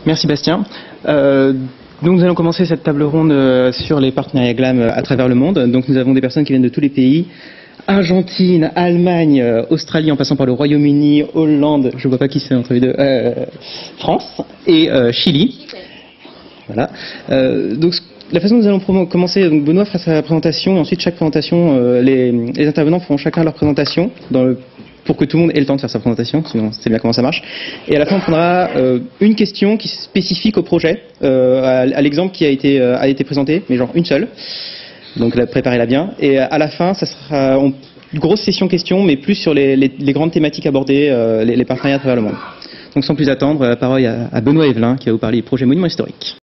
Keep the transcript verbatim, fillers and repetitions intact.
Merci Bastien. Euh, donc nous allons commencer cette table ronde euh, sur les partenariats GLAM euh, à travers le monde. Donc nous avons des personnes qui viennent de tous les pays. Argentine, Allemagne, euh, Australie en passant par le Royaume-Uni, Hollande, je ne vois pas qui c'est entre les deux, euh, France et euh, Chili. Voilà. Euh, donc la façon dont nous allons commencer, donc Benoît fera sa présentation et ensuite chaque présentation, euh, les, les intervenants feront chacun leur présentation dans le, pour que tout le monde ait le temps de faire sa présentation, sinon c'est bien comment ça marche. Et à la fin on prendra euh, une question qui est spécifique au projet, euh, à, à l'exemple qui a été, euh, a été présenté, mais genre une seule. Donc préparez-la bien. Et à la fin, ça sera on, une grosse session questions, mais plus sur les, les, les grandes thématiques abordées, euh, les, les partenariats à travers le monde. Donc sans plus attendre, la parole à, à Benoît Evelin qui va vous parler du projet Monument historique.